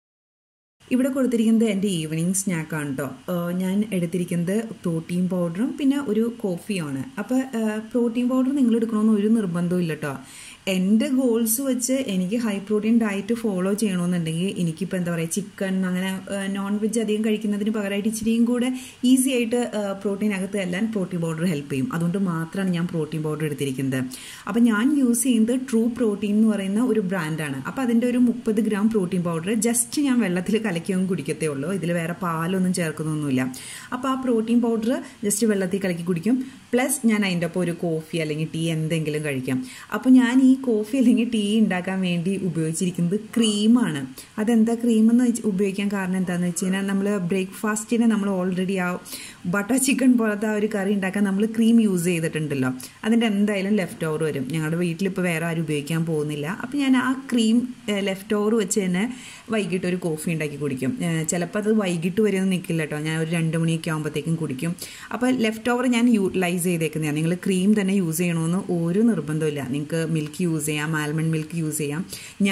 ഇവിടെ കൊടുത്തിരിക്കുന്നത് എൻ്റെ ഈവനിങ് സ്നാക്കാണ് കേട്ടോ. ഞാൻ എടുത്തിരിക്കുന്നത് പ്രോട്ടീൻ പൗഡറും പിന്നെ ഒരു കോഫിയുമാണ്. അപ്പോൾ പ്രോട്ടീൻ പൗഡർ നിങ്ങൾ എടുക്കണമെന്ന് ഒരു നിർബന്ധവും ഇല്ല കേട്ടോ. എൻ്റെ ഗോൾസ് വെച്ച് എനിക്ക് ഹൈ പ്രോട്ടീൻ ഡയറ്റ് ഫോളോ ചെയ്യണമെന്നുണ്ടെങ്കിൽ എനിക്കിപ്പോൾ എന്താ പറയുക, ചിക്കൻ അങ്ങനെ നോൺ വെജ് അധികം കഴിക്കുന്നതിന് പകരമായിട്ട് ഇച്ചിരിയും കൂടെ ഈസി ആയിട്ട് പ്രോട്ടീൻ അകത്ത് എല്ലാം പ്രോട്ടീൻ പൗഡർ ഹെൽപ്പ് ചെയ്യും. അതുകൊണ്ട് മാത്രമാണ് ഞാൻ പ്രോട്ടീൻ പൗഡർ എടുത്തിരിക്കുന്നത്. അപ്പോൾ ഞാൻ യൂസ് ചെയ്യുന്നത് ട്രൂ പ്രോട്ടീൻ എന്ന് പറയുന്ന ഒരു ബ്രാൻഡാണ്. അപ്പോൾ അതിൻ്റെ ഒരു 30 ഗ്രാം പ്രോട്ടീൻ പൗഡർ ജസ്റ്റ് ഞാൻ വെള്ളത്തിൽ കലക്കിയൊന്നും കുടിക്കത്തേ ഉള്ളൂ. ഇതിൽ വേറെ പാലൊന്നും ചേർക്കുന്നൊന്നുമില്ല. അപ്പോൾ ആ പ്രോട്ടീൻ പൗഡർ ജസ്റ്റ് വെള്ളത്തിൽ കലക്കി കുടിക്കും. പ്ലസ് ഞാൻ അതിൻ്റെ ഒപ്പം ഒരു കോഫി അല്ലെങ്കിൽ ടീ എന്തെങ്കിലും കഴിക്കാം. അപ്പോൾ ഞാൻ ഈ കോഫി അല്ലെങ്കിൽ ടീ ഉണ്ടാക്കാൻ വേണ്ടി ഉപയോഗിച്ചിരിക്കുന്നത് ക്രീമാണ്. അതെന്താ ക്രീമെന്ന് ഉപയോഗിക്കാൻ കാരണം എന്താണെന്ന് വെച്ച് കഴിഞ്ഞാൽ നമ്മൾ ബ്രേക്ക്ഫാസ്റ്റിന് നമ്മൾ ഓൾറെഡി ആ ബട്ടർ ചിക്കൻ പോലത്തെ ആ ഒരു കറി ഉണ്ടാക്കാൻ നമ്മൾ ക്രീം യൂസ് ചെയ്തിട്ടുണ്ടല്ലോ, അതിൻ്റെ എന്തായാലും ലെഫ്റ്റ് ഓവർ വരും. ഞങ്ങളുടെ വീട്ടിലിപ്പോൾ വേറെ ആരും ഉപയോഗിക്കാൻ പോകുന്നില്ല. അപ്പോൾ ഞാൻ ആ ക്രീം ലെഫ്റ്റ് ഓവർ വെച്ച് തന്നെ വൈകിട്ട് ഒരു കോഫി ഉണ്ടാക്കി കുടിക്കും. ചിലപ്പോൾ അത് വൈകിട്ട് വരെ ഒന്നും നിൽക്കില്ല കേട്ടോ, ഞാൻ ഒരു 2 മണിയൊക്കെ ആകുമ്പോഴത്തേക്കും കുടിക്കും. അപ്പോൾ ലെഫ്റ്റ് ഓവർ ഞാൻ യൂട്ടിലൈസ് ചെയ്തേക്കുന്നതാണ്. നിങ്ങൾ ക്രീം തന്നെ യൂസ് ചെയ്യണമെന്ന് ഒരു നിർബന്ധമില്ല. നിങ്ങൾക്ക് മിൽക്ക് യൂസ് ചെയ്യാം, ആൽമണ്ട് മിൽക്ക് യൂസ് ചെയ്യാം.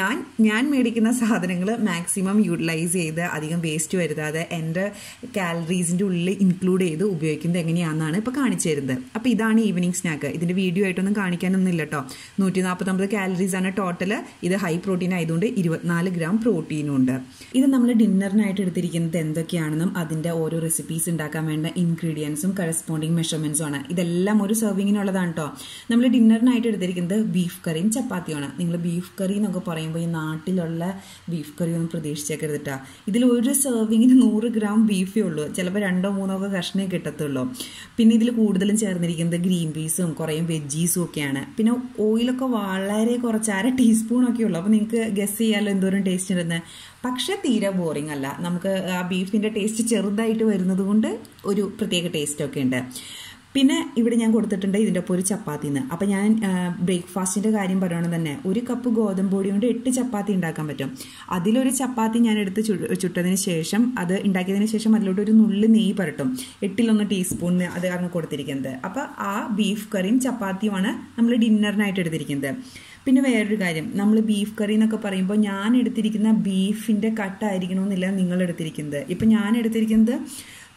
ഞാൻ മേടിക്കുന്ന സാധനങ്ങൾ മാക്സിമം യൂട്ടിലൈസ് ചെയ്ത് അധികം വേസ്റ്റ് വരുത്താതെ എൻ്റെ കാലറീസിൻ്റെ ഉള്ളിൽ ഇൻക്ലൂഡ് ചെയ്ത് ഉപയോഗിക്കുന്നത് എങ്ങനെയാണെന്നാണ് ഇപ്പോൾ കാണിച്ചു തരുന്നത്. അപ്പോൾ ഇതാണ് ഈവനിങ് സ്നാക്ക്. ഇതിൻ്റെ വീഡിയോ ആയിട്ടൊന്നും കാണിക്കാനൊന്നും ഇല്ല കേട്ടോ. 149 കാലറീസ് ആണ് ടോട്ടൽ. ഇത് ഹൈ പ്രോട്ടീൻ ആയതുകൊണ്ട് 24 ഗ്രാം പ്രോട്ടീനും ഉണ്ട്. ഇത് നമ്മൾ ഡിന്നറിനായിട്ട് എടുത്തിരിക്കുന്നത് എന്തൊക്കെയാണെന്നും അതിൻ്റെ ഓരോ റെസിപ്പീസ് ഉണ്ടാക്കാൻ വേണ്ട ഇൻഗ്രീഡിയൻസും കറസ്പോണ്ടിങ് മെഷർമെന്റ്സും ആണ്. ഇതെല്ലാം ഒരു സെർവിങ്ങിനുള്ളതാണ് കേട്ടോ. നമ്മൾ ഡിന്നറിനായിട്ട് എടുത്തിരിക്കുന്നത് ബീഫ് കറിയും ചപ്പാത്തിയാണ്. നിങ്ങൾ ബീഫ് കറി എന്നൊക്കെ പറയുമ്പോൾ ഈ നാട്ടിലുള്ള ബീഫ് കറി ഒന്നും പ്രതീക്ഷിച്ചേക്കരുത് കേട്ടോ. ഇതിൽ ഒരു സെർവിങ്ങിന് 100 ഗ്രാം ബീഫേ ഉള്ളൂ, ചിലപ്പോൾ 2-3 ഒക്കെ കഷ്ണേ കിട്ടത്തുള്ളൂ. പിന്നെ ഇതിൽ കൂടുതലും ചേർന്നിരിക്കുന്നത് ഗ്രീൻ പീസും കുറേ വെജീസും ഒക്കെയാണ്. പിന്നെ ഓയിലൊക്കെ വളരെ കുറച്ച് 1/2 ടീസ്പൂണൊക്കെ ഉള്ളൂ. അപ്പോൾ നിങ്ങൾക്ക് ഗസ് ചെയ്യാമല്ലോ എന്തോരം ടേസ്റ്റ് ഉണ്ടെന്ന്. പക്ഷെ തീരെ ബോറിംഗ് അല്ല. നമുക്ക് ആ ബീഫിൻ്റെ ടേസ്റ്റ് ചെറുതായിട്ട് വരുന്നത് കൊണ്ട് ഒരു പ്രത്യേക ടേസ്റ്റൊക്കെ ഉണ്ട്. പിന്നെ ഇവിടെ ഞാൻ കൊടുത്തിട്ടുണ്ട് ഇതിൻ്റെ ഒപ്പം ഒരു ചപ്പാത്തിന്ന്. അപ്പം ഞാൻ ബ്രേക്ക്ഫാസ്റ്റിൻ്റെ കാര്യം പറയുകയാണെങ്കിൽ തന്നെ 1 കപ്പ് ഗോതമ്പ് പൊടി കൊണ്ട് 8 ചപ്പാത്തി ഉണ്ടാക്കാൻ പറ്റും. അതിലൊരു ചപ്പാത്തി ഞാൻ എടുത്ത് ചുട്ടതിന് ശേഷം അത് ഉണ്ടാക്കിയതിന് ശേഷം അതിലോട്ട് ഒരു നുള്ളി നെയ്യ് പുരട്ടും. 8-1 ടീസ്പൂൺ അത് കാരണം കൊടുത്തിരിക്കുന്നത്. അപ്പോൾ ആ ബീഫ് കറിയും ചപ്പാത്തിയുമാണ് നമ്മൾ ഡിന്നറിനായിട്ട് എടുത്തിരിക്കുന്നത്. പിന്നെ വേറൊരു കാര്യം, നമ്മൾ ബീഫ് കറി എന്നൊക്കെ പറയുമ്പോൾ ഞാൻ എടുത്തിരിക്കുന്ന ബീഫിൻ്റെ കട്ടായിരിക്കണമെന്നില്ല നിങ്ങൾ എടുത്തിരിക്കുന്നത്. ഇപ്പം ഞാൻ എടുത്തിരിക്കുന്നത്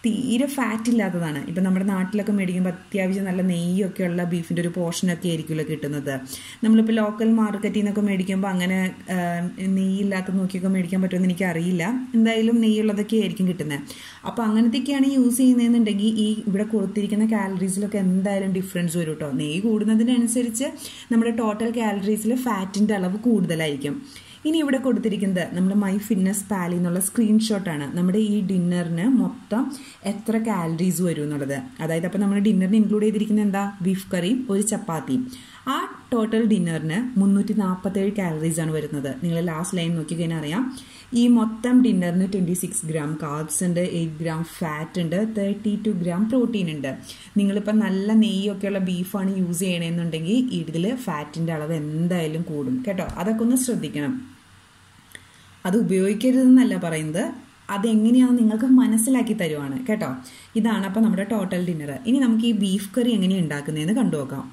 തീരെ ഫാറ്റ് ഇല്ലാത്തതാണ്. ഇപ്പം നമ്മുടെ നാട്ടിലൊക്കെ മേടിക്കുമ്പോൾ അത്യാവശ്യം നല്ല നെയ്യൊക്കെയുള്ള ബീഫിൻ്റെ ഒരു പോർഷനൊക്കെ ആയിരിക്കുമല്ലോ കിട്ടുന്നത്. നമ്മളിപ്പോൾ ലോക്കൽ മാർക്കറ്റിൽ നിന്നൊക്കെ മേടിക്കുമ്പോൾ അങ്ങനെ നെയ്യില്ലാത്ത നോക്കിയൊക്കെ മേടിക്കാൻ പറ്റുമെന്ന് എനിക്കറിയില്ല. എന്തായാലും നെയ്യുള്ളതൊക്കെ ആയിരിക്കും കിട്ടുന്നത്. അപ്പോൾ അങ്ങനത്തെയൊക്കെയാണ് യൂസ് ചെയ്യുന്നതെന്നുണ്ടെങ്കിൽ ഈ ഇവിടെ കൊടുത്തിരിക്കുന്ന കാലറീസിലൊക്കെ എന്തായാലും ഡിഫറൻസ് വരും കേട്ടോ. നെയ്യ് കൂടുന്നതിനനുസരിച്ച് നമ്മുടെ ടോട്ടൽ കാലറീസിൽ ഫാറ്റിൻ്റെ അളവ് കൂടുതലായിരിക്കും. ഇനി ഇവിടെ കൊടുത്തിരിക്കുന്നത് നമ്മുടെ മൈ ഫിറ്റ്നസ് പാലിൽ നിന്നുള്ള സ്ക്രീൻഷോട്ടാണ്. നമ്മുടെ ഈ ഡിന്നറിന് മൊത്തം എത്ര കാലറീസ് വരും എന്നുള്ളത്. അതായത് അപ്പോൾ നമ്മൾ ഡിന്നറിന് ഇൻക്ലൂഡ് ചെയ്തിരിക്കുന്നത് എന്താ? ബീഫ് കറിയും ഒരു ചപ്പാത്തിയും. ആ ടോട്ടൽ ഡിന്നറിന് 347 കാലറീസ് ആണ് വരുന്നത്. നിങ്ങൾ ലാസ്റ്റ് ലൈൻ നോക്കിക്കഴിഞ്ഞാൽ അറിയാം. ഈ മൊത്തം ഡിന്നറിന് 26 ഗ്രാം കാർബ്സ് ഉണ്ട്, 8 ഗ്രാം ഫാറ്റ് ഉണ്ട്, 32 ഗ്രാം പ്രോട്ടീൻ ഉണ്ട്. നിങ്ങളിപ്പോൾ നല്ല നെയ്യൊക്കെയുള്ള ബീഫാണ് യൂസ് ചെയ്യണമെന്നുണ്ടെങ്കിൽ ഇതിൽ ഫാറ്റിൻ്റെ അളവ് എന്തായാലും കൂടും കേട്ടോ. അതൊക്കെ ഒന്ന് ശ്രദ്ധിക്കണം. അത് ഉപയോഗിക്കരുതെന്നല്ല പറയുന്നത്, അതെങ്ങനെയാണെന്ന് നിങ്ങൾക്ക് മനസ്സിലാക്കി തരുവാണ് കേട്ടോ. ഇതാണ് അപ്പോൾ നമ്മുടെ ടോട്ടൽ ഡിന്നർ. ഇനി നമുക്ക് ഈ ബീഫ് കറി എങ്ങനെയാണ് ഉണ്ടാക്കുന്നതെന്ന് കണ്ടുനോക്കാം.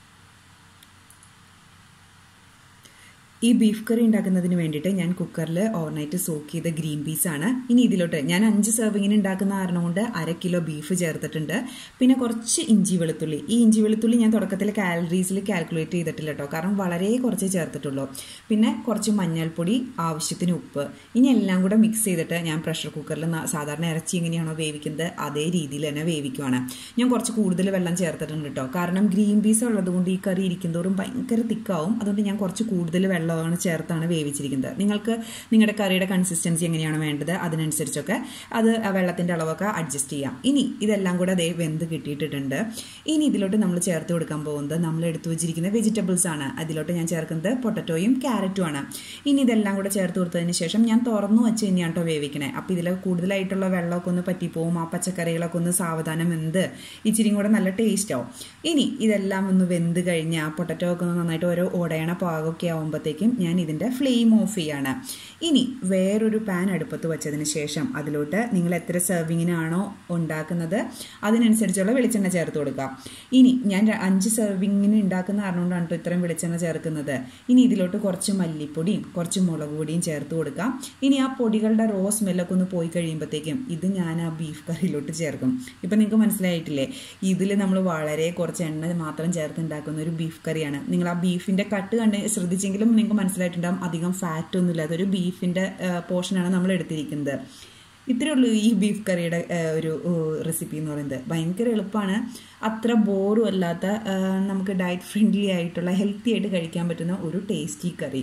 ഈ ബീഫ് കറി ഉണ്ടാക്കുന്നതിന് വേണ്ടിയിട്ട് ഞാൻ കുക്കറിൽ ഓവർനൈറ്റ് സോക്ക് ചെയ്ത ഗ്രീൻ പീസാണ്. ഇനി ഇതിലോട്ട് ഞാൻ 5 സെർവിങ്ങിന് ഉണ്ടാക്കുന്ന കാരണം കൊണ്ട് 1/2 കിലോ ബീഫ് ചേർത്തിട്ടുണ്ട്. പിന്നെ കുറച്ച് ഇഞ്ചി വെളുത്തുള്ളി. ഈ ഇഞ്ചി വെളുത്തുള്ളി ഞാൻ തുടക്കത്തിൽ കാലറീസിൽ കാൽക്കുലേറ്റ് ചെയ്തിട്ടില്ല കേട്ടോ, കാരണം വളരെ കുറച്ച് ചേർത്തിട്ടുള്ളൂ. പിന്നെ കുറച്ച് മഞ്ഞൾപ്പൊടി, ആവശ്യത്തിന് ഉപ്പ്. ഇനി എല്ലാം കൂടെ മിക്സ് ചെയ്തിട്ട് ഞാൻ പ്രഷർ കുക്കറിൽ സാധാരണ ഇറച്ചി എങ്ങനെയാണോ വേവിക്കുന്നത് അതേ രീതിയിൽ തന്നെ വേവിക്കുവാണ്. ഞാൻ കുറച്ച് കൂടുതൽ വെള്ളം ചേർത്തിട്ടുണ്ട് കേട്ടോ, കാരണം ഗ്രീൻ പീസ് ഉള്ളത് കൊണ്ട് ഈ കറി ഇരിക്കുന്നതോറും ഭയങ്കര തിക്കാവും. അതുകൊണ്ട് ഞാൻ കുറച്ച് കൂടുതൽ വെള്ളമാണ് ചേർത്താണ് വേവിച്ചിരിക്കുന്നത്. നിങ്ങൾക്ക് നിങ്ങളുടെ കറിയുടെ കൺസിസ്റ്റൻസി എങ്ങനെയാണ് വേണ്ടത് അതിനനുസരിച്ചൊക്കെ അത് വെള്ളത്തിൻ്റെ അളവൊക്കെ അഡ്ജസ്റ്റ് ചെയ്യാം. ഇനി ഇതെല്ലാം കൂടെ അതേ വെന്ത് കിട്ടിയിട്ടുണ്ട്. ഇനി ഇതിലോട്ട് നമ്മൾ ചേർത്ത് കൊടുക്കാൻ പോകുന്നത് നമ്മൾ എടുത്തു വെച്ചിരിക്കുന്ന വെജിറ്റബിൾസ് ആണ്. അതിലോട്ട് ഞാൻ ചേർക്കുന്നത് പൊട്ടറ്റോയും ക്യാരറ്റും ആണ്. ഇനി ഇതെല്ലാം കൂടെ ചേർത്ത് കൊടുത്തതിന് ശേഷം ഞാൻ തുറന്നു വെച്ച് തന്നെയാണ് കേട്ടോ വേവിക്കണേ. അപ്പോൾ ഇതിൽ കൂടുതലായിട്ടുള്ള വെള്ളമൊക്കെ ഒന്ന് പറ്റിപ്പോവും. ആ പച്ചക്കറികളൊക്കെ ഒന്ന് സാവധാനം വെന്ത് ഇച്ചിരി കൂടെ നല്ല ടേസ്റ്റ് ആവും. ഇനി ഇതെല്ലാം ഒന്ന് വെന്ത് കഴിഞ്ഞ് ആ പൊട്ടറ്റോ ഒക്കെ ഒന്ന് നന്നായിട്ട് ഓരോ ഉടയണ പാകമൊക്കെ ആവുമ്പോഴത്തേക്കും ഞാൻ ഇതിൻ്റെ ഫ്ലെയിം ഓഫ് ചെയ്യാണ്. ഇനി വേറൊരു പാൻ അടുപ്പത്ത് വെച്ചതിന് ശേഷം അതിലോട്ട് നിങ്ങൾ എത്ര സെർവിങ്ങിനാണോ ഉണ്ടാക്കുന്നത് അതിനനുസരിച്ചുള്ള വെളിച്ചെണ്ണ ചേർത്ത് കൊടുക്കുക. ഇനി ഞാൻ 5 സെർവിങ്ങിന് ഉണ്ടാക്കുന്ന കാരണകൊണ്ടാണ് കേട്ടോ ഇത്രയും വെളിച്ചെണ്ണ ചേർക്കുന്നത്. ഇനി ഇതിലോട്ട് കുറച്ച് മല്ലിപ്പൊടിയും കുറച്ച് മുളക് പൊടിയും ചേർത്ത് കൊടുക്കാം. ഇനി ആ പൊടികളുടെ റോ സ്മെല്ലൊക്കെ ഒന്ന് പോയി കഴിയുമ്പോഴത്തേക്കും ഇത് ഞാൻ ആ ബീഫ് കറിയിലോട്ട് ചേർക്കും. ഇപ്പം നിങ്ങൾക്ക് മനസ്സിലായിട്ടില്ലേ, ഇതിൽ നമ്മൾ വളരെ കുറച്ച് എണ്ണ മാത്രം ചേർത്ത് ഉണ്ടാക്കുന്ന ഒരു ബീഫ് കറിയാണ്. നിങ്ങൾ ആ ബീഫിൻ്റെ കട്ട് കണ്ട് ശ്രദ്ധിച്ചെങ്കിലും നിങ്ങൾക്ക് മനസ്സിലായിട്ടുണ്ടാകും അധികം ഫാറ്റ് ഒന്നും ഇല്ലാത്ത ഒരു ബീഫിൻ്റെ പോർഷനാണ് നമ്മൾ എടുത്തിരിക്കുന്നത്. ഇത്രയേ ഉള്ളൂ ഈ ബീഫ് കറിയുടെ ഒരു റെസിപ്പി എന്ന് പറയുന്നത്. ഭയങ്കര എളുപ്പമാണ്, അത്ര ബോറും അല്ലാത്ത നമുക്ക് ഡയറ്റ് ഫ്രണ്ട്ലി ആയിട്ടുള്ള ഹെൽത്തി ആയിട്ട് കഴിക്കാൻ പറ്റുന്ന ഒരു ടേസ്റ്റി കറി.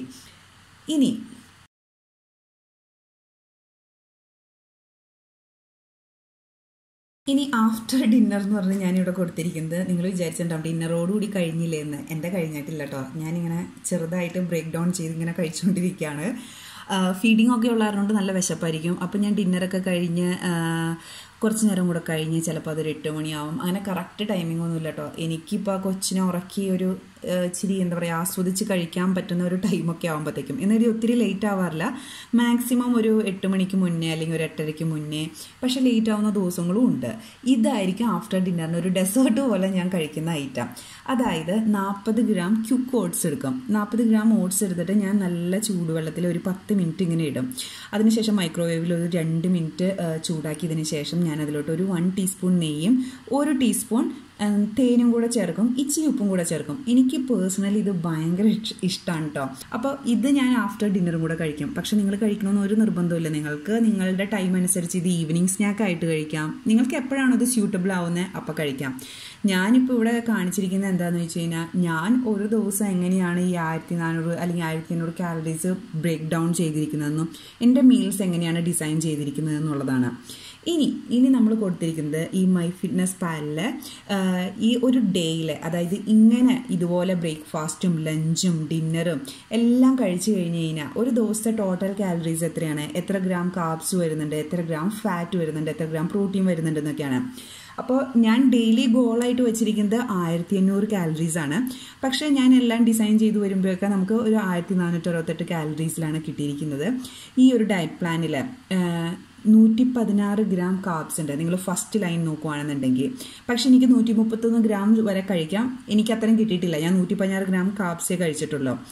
ഇനി ആഫ്റ്റർ ഡിന്നർ എന്ന് പറഞ്ഞ് ഞാനിവിടെ കൊടുത്തിരിക്കുന്നത്, നിങ്ങൾ വിചാരിച്ചിട്ടുണ്ടാവും ഡിന്നറോടുകൂടി കഴിഞ്ഞില്ലേ എന്ന്. എൻ്റെ കഴിഞ്ഞിട്ടില്ല കേട്ടോ. ഞാനിങ്ങനെ ചെറുതായിട്ട് ബ്രേക്ക് ഡൗൺ ചെയ്ത് ഇങ്ങനെ കഴിച്ചുകൊണ്ടിരിക്കുകയാണ്. ഫീഡിംഗ് ഒക്കെ ഉള്ളതുകൊണ്ട് നല്ല വിശപ്പായിരിക്കും. അപ്പം ഞാൻ ഡിന്നറൊക്കെ കഴിഞ്ഞ് കുറച്ച് നേരം കൂടെ കഴിഞ്ഞ് ചിലപ്പോൾ അതൊരു 8 മണിയാവും. അങ്ങനെ കറക്റ്റ് ടൈമിംഗ് ഒന്നുമില്ല കേട്ടോ. എനിക്കിപ്പോൾ കൊച്ചിനെ ഉറക്കി ഒരു ഇച്ചിരി എന്താ പറയുക ആസ്വദിച്ച് കഴിക്കാൻ പറ്റുന്ന ഒരു ടൈമൊക്കെ ആകുമ്പോഴത്തേക്കും, എന്നൊരു ഒത്തിരി ലേറ്റ് ആവാറില്ല. മാക്സിമം ഒരു 8 മണിക്ക് മുന്നേ അല്ലെങ്കിൽ ഒരു 8:30 മുന്നേ, പക്ഷെ ലേറ്റ് ആവുന്ന ദിവസങ്ങളും ഉണ്ട്. ഇതായിരിക്കും ആഫ്റ്റർ ഡിന്നറിന് ഒരു ഡെസേർട്ട് പോലെ ഞാൻ കഴിക്കുന്ന ഐറ്റം. അതായത് 40 ഗ്രാം ക്യുക്ക് ഓട്സ് എടുക്കും. 40 ഗ്രാം ഓട്സ് എടുത്തിട്ട് ഞാൻ നല്ല ചൂടുവെള്ളത്തിൽ ഒരു 10 മിനിറ്റ് ഇങ്ങനെ ഇടും. അതിനുശേഷം മൈക്രോവേവിൽ ഒരു 2 മിനിറ്റ് ചൂടാക്കിയതിന് ശേഷം ഞാൻ അതിലോട്ട് ഒരു 1 ടീസ്പൂൺ നെയ്യും 1 ടീസ്പൂൺ തേനും കൂടെ ചേർക്കും, ഇച്ചിരി ഉപ്പും കൂടെ ചേർക്കും. എനിക്ക് പേഴ്സണലി ഇത് ഭയങ്കര ഇഷ്ടമാണ് കേട്ടോ. അപ്പോൾ ഇത് ഞാൻ ആഫ്റ്റർ ഡിന്നറും കൂടെ കഴിക്കും. പക്ഷെ നിങ്ങൾ കഴിക്കണമെന്ന് ഒരു നിർബന്ധമില്ല. നിങ്ങൾക്ക് നിങ്ങളുടെ ടൈം അനുസരിച്ച് ഇത് ഈവനിങ് സ്നാക്കായിട്ട് കഴിക്കാം. നിങ്ങൾക്ക് എപ്പോഴാണോ ഇത് സ്യൂട്ടബിൾ ആവുന്നത് അപ്പോൾ കഴിക്കാം. ഞാനിപ്പോൾ ഇവിടെ കാണിച്ചിരിക്കുന്നത് എന്താണെന്ന് വെച്ച് കഴിഞ്ഞാൽ, ഞാൻ ഒരു ദിവസം എങ്ങനെയാണ് ഈ 1400 അല്ലെങ്കിൽ 1500 കാലറീസ് ബ്രേക്ക് ഡൗൺ ചെയ്തിരിക്കുന്നതെന്നും എൻ്റെ മീൽസ് എങ്ങനെയാണ് ഡിസൈൻ ചെയ്തിരിക്കുന്നതെന്നുള്ളതാണ്. ഇനി നമ്മൾ കൊടുത്തിരിക്കുന്നത് ഈ മൈ ഫിറ്റ്നസ് പാലിൽ ഈ ഒരു ഡേയിൽ, അതായത് ഇങ്ങനെ ഇതുപോലെ ബ്രേക്ക്ഫാസ്റ്റും ലഞ്ചും ഡിന്നറും എല്ലാം കഴിച്ചു കഴിഞ്ഞ് കഴിഞ്ഞാൽ ഒരു ദിവസത്തെ ടോട്ടൽ കാലറീസ് എത്രയാണ്, എത്ര ഗ്രാം കാർബ്സ് വരുന്നുണ്ട്, എത്ര ഗ്രാം ഫാറ്റ് വരുന്നുണ്ട്, എത്ര ഗ്രാം പ്രോട്ടീൻ വരുന്നുണ്ട് എന്നൊക്കെയാണ്. അപ്പോൾ ഞാൻ ഡെയിലി ഗോളായിട്ട് വെച്ചിരിക്കുന്നത് 1500 കാലറീസ് ആണ്. പക്ഷേ ഞാൻ എല്ലാം ഡിസൈൻ ചെയ്ത് വരുമ്പോഴൊക്കെ നമുക്ക് ഒരു 1468 കാലറീസിലാണ് കിട്ടിയിരിക്കുന്നത്. ഈ ഒരു ഡയറ്റ് പ്ലാനിൽ 116 ഗ്രാം കാർബ്സ് ഉണ്ട് നിങ്ങൾ ഫസ്റ്റ് ലൈൻ നോക്കുകയാണെന്നുണ്ടെങ്കിൽ. പക്ഷെ എനിക്ക് 131 ഗ്രാം വരെ കഴിക്കാം. എനിക്ക് അത്രയും കിട്ടിയിട്ടില്ല. ഞാൻ 116 ഗ്രാം കാർബ്സേ കഴിച്ചിട്ടുള്ളൂ.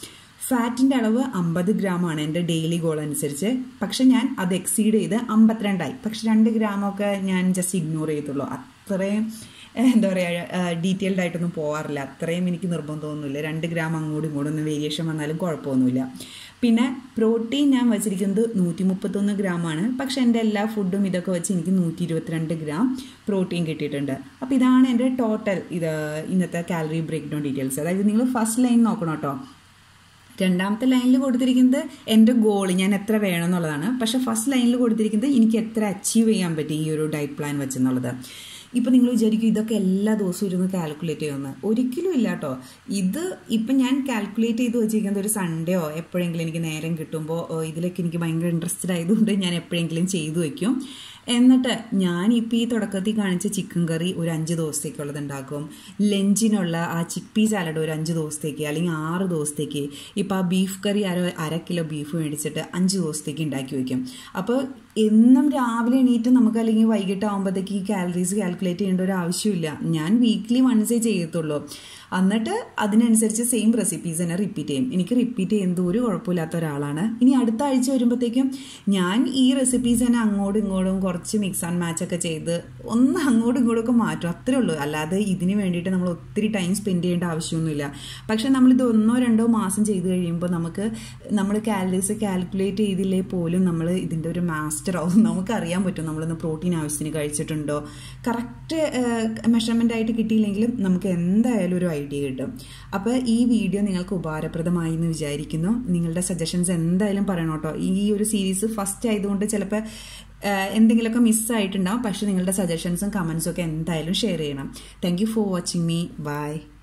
ഫാറ്റിൻ്റെ അളവ് 50 ഗ്രാമാണ് എൻ്റെ ഡെയിലി ഗോൾ അനുസരിച്ച്. പക്ഷെ ഞാൻ അത് എക്സീഡ് ചെയ്ത് 52 പക്ഷെ 2 ഗ്രാമൊക്കെ ഞാൻ ജസ്റ്റ് ഇഗ്നോർ ചെയ്തുള്ളൂ. അത്രയും എന്താ പറയുക, ഡീറ്റെയിൽഡ് ആയിട്ടൊന്നും പോകാറില്ല. അത്രയും എനിക്ക് നിർബന്ധമൊന്നുമില്ല. 2 ഗ്രാം അങ്ങോട്ടും ഇങ്ങോട്ടും ഒന്ന് വേരിയേഷൻ വന്നാലും കുഴപ്പമൊന്നുമില്ല. പിന്നെ പ്രോട്ടീൻ ഞാൻ വെച്ചിരിക്കുന്നത് 131 ഗ്രാമാണ്. പക്ഷെ എൻ്റെ എല്ലാ ഫുഡും ഇതൊക്കെ വെച്ച് എനിക്ക് 122 ഗ്രാം പ്രോട്ടീൻ കിട്ടിയിട്ടുണ്ട്. അപ്പോൾ ഇതാണ് എൻ്റെ ടോട്ടൽ ഇന്നത്തെ കാലറി ബ്രേക്ക് ഡൗൺ ഡീറ്റെയിൽസ്. അതായത് നിങ്ങൾ ഫസ്റ്റ് ലൈൻ നോക്കണം കേട്ടോ. രണ്ടാമത്തെ ലൈനിൽ കൊടുത്തിരിക്കുന്നത് എൻ്റെ ഗോൾ, ഞാൻ എത്ര വേണം എന്നുള്ളതാണ്. പക്ഷെ ഫസ്റ്റ് ലൈനിൽ കൊടുത്തിരിക്കുന്നത് എനിക്ക് എത്ര അച്ചീവ് ചെയ്യാൻ പറ്റും ഈ ഒരു ഡയറ്റ് പ്ലാൻ വെച്ചെന്നുള്ളത്. ഇപ്പം നിങ്ങൾ വിചാരിക്കും ഇതൊക്കെ എല്ലാ ദിവസവും ഇരുന്ന് കാൽക്കുലേറ്റ് ചെയ്യുമെന്ന്. ഒരിക്കലും ഇല്ല കേട്ടോ. ഇപ്പം ഞാൻ കാൽക്കുലേറ്റ് ചെയ്ത് വെച്ചിരിക്കുന്നത് ഒരു സൺഡേയോ എപ്പോഴെങ്കിലും എനിക്ക് നേരം കിട്ടുമ്പോൾ ഇതിലൊക്കെ എനിക്ക് ഭയങ്കര ഇൻട്രസ്റ്റഡ് ആയതുകൊണ്ട് ഞാൻ എപ്പോഴെങ്കിലും ചെയ്തു വയ്ക്കും. എന്നിട്ട് ഞാനിപ്പോൾ ഈ തുടക്കത്തിൽ കാണിച്ച ചിക്കൻ കറി ഒരു 5 ദിവസത്തേക്കുള്ളത് ഉണ്ടാക്കും. ലഞ്ചിനുള്ള ആ ചിക്ക് പീ സാലഡ് ഒരു 5 ദിവസത്തേക്ക് അല്ലെങ്കിൽ 6 ദിവസത്തേക്ക്. ഇപ്പോൾ ആ ബീഫ് കറി അര കിലോ ബീഫ് മേടിച്ചിട്ട് 5 ദിവസത്തേക്ക് ഉണ്ടാക്കി വയ്ക്കും. അപ്പോൾ എന്നും രാവിലെ എണീറ്റ് നമുക്ക് അല്ലെങ്കിൽ വൈകിട്ട് ആകുമ്പോഴത്തേക്ക് ഈ കാലറീസ് കാൽക്കുലേറ്റ് ചെയ്യേണ്ട ഒരു ആവശ്യമില്ല. ഞാൻ വീക്ക്ലി വൺസേ ചെയ്യത്തുള്ളൂ. എന്നിട്ട് അതിനനുസരിച്ച് സെയിം റെസിപ്പീസ് തന്നെ റിപ്പീറ്റ് ചെയ്യും. എനിക്ക് റിപ്പീറ്റ് ചെയ്യുന്നത് ഒരു കുഴപ്പമില്ലാത്ത ഒരാളാണ്. ഇനി അടുത്ത ആഴ്ച വരുമ്പോഴത്തേക്കും ഞാൻ ഈ റെസിപ്പീസ് തന്നെ അങ്ങോട്ടും ഇങ്ങോട്ടും കുറച്ച് മിക്സ് ആൻഡ് മാച്ച് ഒക്കെ ചെയ്ത് ഒന്ന് അങ്ങോട്ടും ഇങ്ങോട്ടും മാറ്റും. അത്രേ ഉള്ളൂ. അല്ലാതെ ഇതിന് വേണ്ടിയിട്ട് നമ്മൾ ഒത്തിരി ടൈം സ്പെൻഡ് ചെയ്യേണ്ട ആവശ്യമൊന്നുമില്ല. പക്ഷെ നമ്മളിത് 1-2 മാസം ചെയ്ത് കഴിയുമ്പോൾ നമ്മൾ കാലറീസ് കാൽക്കുലേറ്റ് ചെയ്തില്ലേ പോലും നമ്മൾ ഇതിൻ്റെ ഒരു മാസ്റ്റർ ആവും. നമുക്കറിയാൻ പറ്റും നമ്മളിന്ന് പ്രോട്ടീൻ ആവശ്യത്തിന് കഴിച്ചിട്ടുണ്ടോ. കറക്റ്റ് മെഷർമെൻ്റ് ആയിട്ട് കിട്ടിയില്ലെങ്കിലും നമുക്ക് എന്തായാലും ഒരു ഐഡിയ കിട്ടും. അപ്പോൾ ഈ വീഡിയോ നിങ്ങൾക്ക് ഉപകാരപ്രദമായി എന്ന് വിചാരിക്കുന്നു. നിങ്ങളുടെ സജഷൻസ് എന്തായാലും പറയണം കേട്ടോ. ഈ ഒരു സീരീസ് ഫസ്റ്റ് ആയതുകൊണ്ട് ചിലപ്പോൾ എന്തെങ്കിലുമൊക്കെ മിസ്സായിട്ടുണ്ടാവും. പക്ഷെ നിങ്ങളുടെ സജഷൻസും കമൻസും ഒക്കെ എന്തായാലും ഷെയർ ചെയ്യണം. Thank you for watching me. By.